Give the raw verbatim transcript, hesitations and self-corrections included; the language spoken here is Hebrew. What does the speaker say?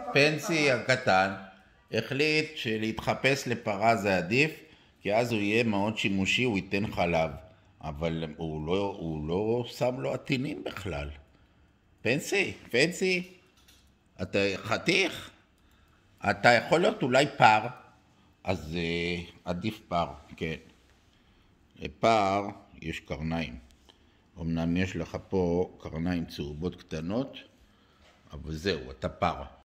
פנסי הקטן החליט שלהתחפש לפרה זה עדיף, כי אז הוא יהיה מאוד שימושי, הוא ייתן חלב. אבל הוא לא, הוא לא שם לו עטינים בכלל. פנסי, פנסי, אתה חתיך? אתה יכול להיות אולי פר, אז uh, עדיף פר, כן. לפר יש קרניים. אמנם יש לך פה קרניים צהובות קטנות, אבל זהו, אתה פר.